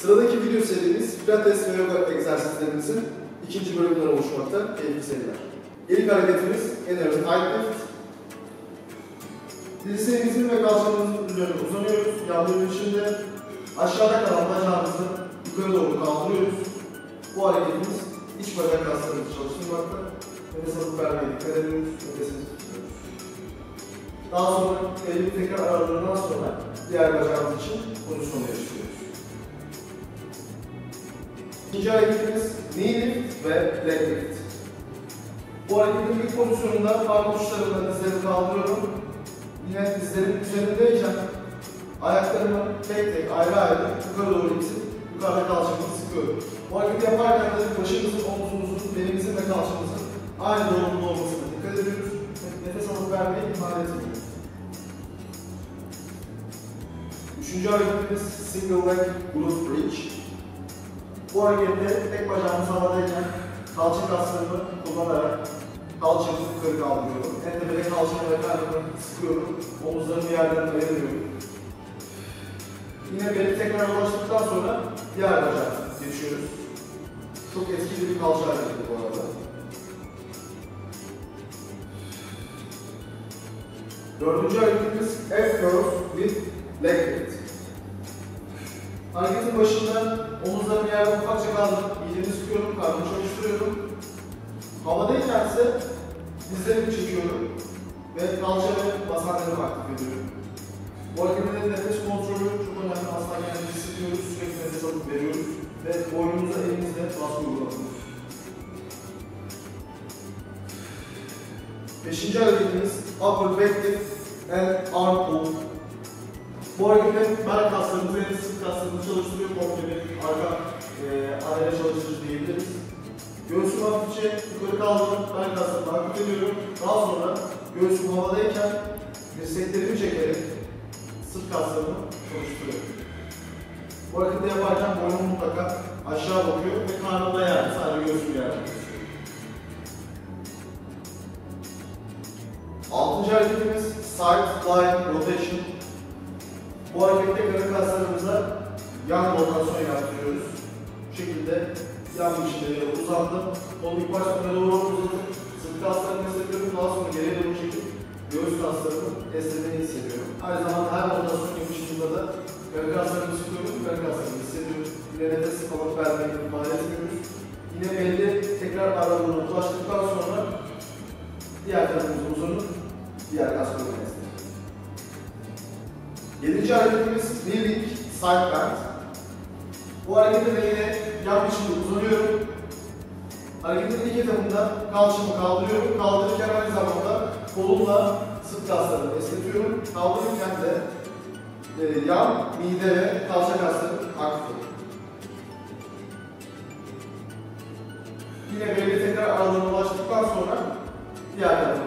Sıradaki video serimiz Pilates ve yoga egzersizlerimizin ikinci bölümünden oluşmakta. Keyifli seyirler. İlk hareketimiz Energy High Lift. Dirseğimizin ve kalçamızın üzerine uzanıyoruz. Yan dönüşünde aşağıda kalan bacağımızı yukarı doğru kaldırıyoruz. Bu hareketimiz iç bacak kaslarımızı çalıştırmakta. Nefes alıp vermeye dikkat ediyoruz. Nefesimizi tutuyoruz. Daha sonra elini tekrar aralarından sonra diğer bacağımız için pozisyonu yaşıyoruz. İkinci hareketimiz knee lift ve leg lift. Bu hareketin ilk pozisyonunda parmak uçlarımla dizlerimi kaldırıyorum. Yine dizlerim üzerindeyken ayaklarımı tek tek ayrı ayrı yukarı doğru itip yukarıda kalçamı sıkıyorum. Bu hareketi yaparken de başımızın, omzumuzun, belimizin ve kalçamızın aynı doğrultuda olmasına dikkat ediyoruz. Nefes alıp vermeyi ihmal etmiyoruz. Üçüncü hareketimiz single leg glute bridge. Bu harekette tek bacağımız havadayken kalça kaslarımı kullanarak kalçamı yukarı kaldırıyorum. En tepede kalçamı ve karnımı sıkıyorum. Omuzlarımı yerden ayırıyorum. Yine beli tekrar ulaştıktan sonra diğer bacağa geçiyoruz. Çok etkili bir kalça hareketi bu arada. Dördüncü hareketimiz F-curve with leg lift. Hareketin başında omuzlarımı yerden ufakça kaldırıp iyice sıkıyorum, karnımı çalıştırıyorum. Havadayken ise dizlerimi çekiyorum ve kalça ve basenlerimi aktif ediyorum. Bu hareketin nefes kontrolü çok önemli. Asla kendimizi sıkıyoruz, sürekli nefes alıp veriyoruz ve boynumuza elimizle baskı uyguluyoruz. Beşinci hareketimiz upper back lift and arm pull. Bu hareketin bel kaslarımızı ve sırt kaslarımızı çalıştırıyor, komple bir arka araya çalıştırıcı diyebiliriz. Göğsümü hafifçe yukarı kaldırıp bel kaslarımı aktif ediyorum. Daha sonra göğsüm havadayken dirseklerimi çekerek sırt kaslarımı çalıştırıyorum. Bu hareketi yaparken boynum mutlaka aşağı bakıyor ve karnımda yani sadece göğsüm yerde. Altıncı hareketimiz side line rotation. Bu harekette karın kaslarımıza yan rotasyon yaptırıyoruz. Bu şekilde yan biçimde uzandım. Kolu ilk başta öne doğru uzatıp sırt kaslarımı hissediyorum. Daha sonra geriye doğru çekip göğüs kaslarımı esnediğini hissediyorum. Aynı zamanda her rotasyon yapışımında da karın kaslarımı sıkıyorum, karın kaslarımı hissediyoruz. Yine nefes alıp vermeyi ihmal etmiyoruz. Yine belli tekrar aralarına ulaştıktan sonra diğer tarafımızı uzanıp diğer kas grubuna esnedik. Yedinci hareketimiz kneeling side bend. Bu harekette de yine yan biçimde uzanıyorum. Hareketin ilk etapında kalçamı kaldırıyorum. Kaldırırken aynı zamanda kolumla sırt kaslarını esnetiyorum. Kaldırırken de yan, mide ve kalça kaslarını aktif ediyorum. Yine belli tekrar aralarına ulaştıktan sonra diğer tarafa